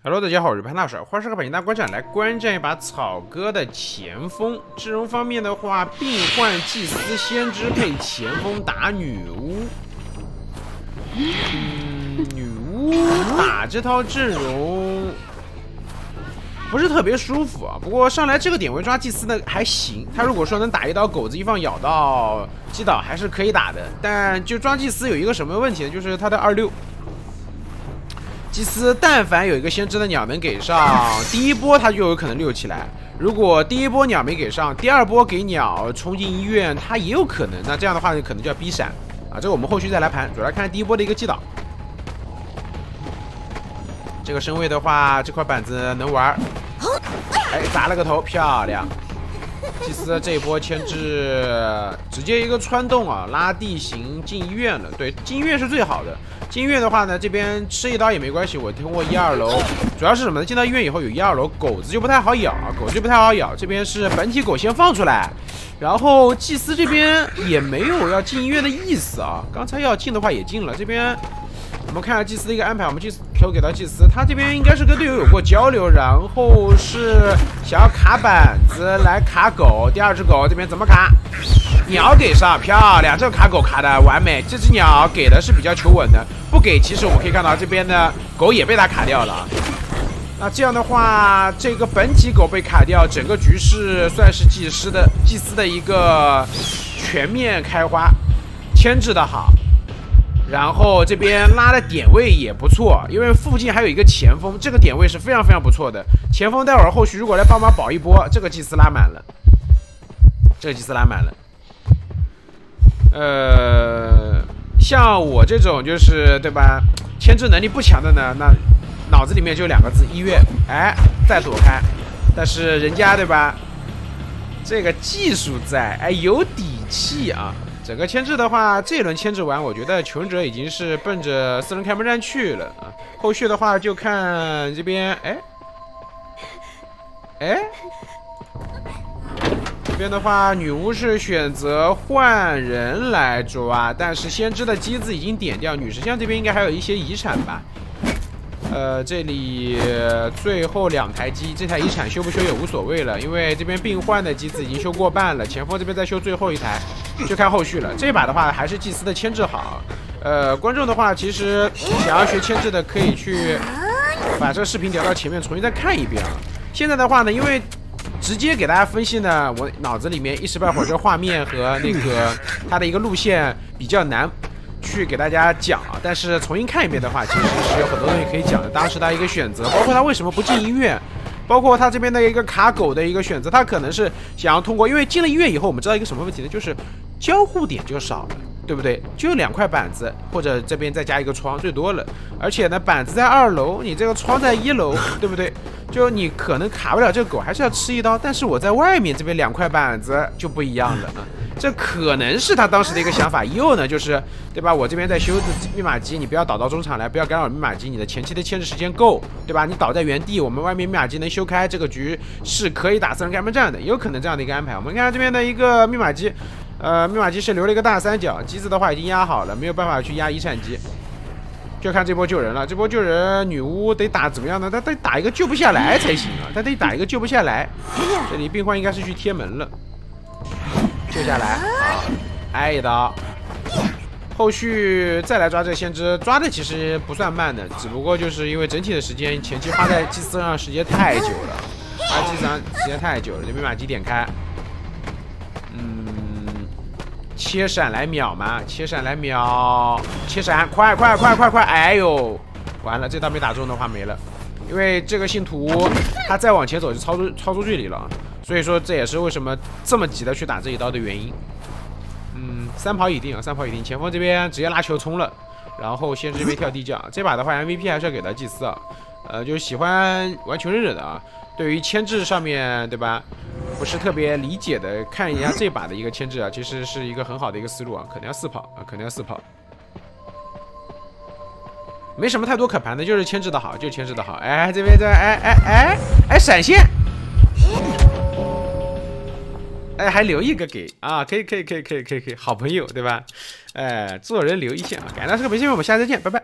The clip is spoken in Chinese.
Hello， 大家好，我是潘大帅，欢迎收看本期大观战，来观战一把草哥的前锋。阵容方面的话，病患、祭司、先知配前锋打女巫。女巫打这套阵容不是特别舒服啊。不过上来这个点位抓祭司的还行，他如果说能打一刀狗子一放咬到击倒还是可以打的。但就抓祭司有一个什么问题呢？就是他的26。 祭司但凡有一个先知的鸟能给上，第一波他就有可能溜起来。如果第一波鸟没给上，第二波给鸟冲进医院，他也有可能。那这样的话可能就要逼闪啊，这个我们后续再来盘，主要来看第一波的一个击倒。这个身位的话，这块板子能玩，哎，砸了个头，漂亮。祭司这一波牵制直接一个穿洞啊，拉地形进医院了。对，进医院是最好的。 进医院的话呢，这边吃一刀也没关系。我通过1、2楼，主要是什么呢？进到医院以后有1、2楼，狗子就不太好咬，狗子就不太好咬。这边是本体狗先放出来，然后祭司这边也没有要进医院的意思啊。刚才要进的话也进了，这边我们看下祭司的一个安排，我们投给到祭司，他这边应该是跟队友有过交流，然后是想要卡板子来卡狗。第二只狗这边怎么卡？ 鸟给上，漂亮！这个卡狗卡的完美，这只鸟给的是比较求稳的，不给其实我们可以看到这边的狗也被它卡掉了。那这样的话，这个本体狗被卡掉，整个局势算是祭司的一个全面开花，牵制的好，然后这边拉的点位也不错，因为附近还有一个前锋，这个点位是非常非常不错的。前锋待会儿后续如果来帮忙保一波，这个祭司拉满了，这个祭司拉满了。 像我这种就是对吧，牵制能力不强的呢，那脑子里面就2个字：医院。哎，再躲开。但是人家对吧，这个技术在，哎，有底气啊。整个牵制的话，这一轮牵制完，我觉得求生者已经是奔着4人开门战去了啊。后续的话就看这边，哎。 这边的话，女巫是选择换人来抓，但是先知的机子已经点掉。女石像这边应该还有一些遗产吧？这里最后2台机，这台遗产修不修也无所谓了，因为这边病患的机子已经修过半了，前锋这边再修最后1台，就看后续了。这把的话还是祭司的牵制好。观众的话，其实想要学牵制的可以去把这个视频调到前面重新再看一遍啊。现在的话呢，因为 直接给大家分析呢，我脑子里面一时半会儿这画面和那个它的一个路线比较难去给大家讲啊。但是重新看一遍的话，其实是有很多东西可以讲的。当时他一个选择，包括他为什么不进医院，包括他这边的一个卡狗的一个选择，他可能是想要通过，因为进了医院以后，我们知道一个什么问题呢？就是交互点就少了。 对不对？就2块板子，或者这边再加一个窗，最多了。而且呢，板子在2楼，你这个窗在1楼，对不对？就你可能卡不了这个狗，还是要吃一刀。但是我在外面这边2块板子就不一样了啊。这可能是他当时的一个想法。又呢，就是对吧？我这边在修密码机，你不要倒到中场来，不要干扰密码机，你的前期的牵制时间够，对吧？你倒在原地，我们外面密码机能修开，这个局是可以打4人开门战的，也有可能这样的一个安排。我们看这边的一个密码机。 密码机是留了一个大三角，机子的话已经压好了，没有办法去压遗产机，就看这波救人了。这波救人，女巫得打怎么样呢？他得打一个救不下来才行啊，他得打一个救不下来。这里病患应该是去贴门了，救下来，好，挨一刀。后续再来抓这个先知，抓的其实不算慢的，只不过就是因为整体的时间前期花在祭司上时间太久了，花祭司上时间太久了。这密码机点开。 切闪来秒吗？切闪来秒，切闪，快！哎呦，完了，这刀没打中的话没了，因为这个信徒他再往前走就超出距离了，所以说这也是为什么这么急的去打这一刀的原因。3跑已定啊，3跑已定，前锋这边直接拉球冲了，然后先这边跳地将，这把的话 MVP 还是要给到祭司啊，就是喜欢玩求生者的啊，对于牵制上面对吧？ 不是特别理解的，看一下这把的一个牵制啊，其实是一个很好的一个思路啊，可能要4跑啊，可能要4跑，没什么太多可盘的，就是牵制的好，就牵制的好。哎，这边哎，闪现，哎，还留一个给啊，可以，好朋友对吧？哎，做人留一线啊，感谢大家收看本期视频，我们下次再见，拜拜。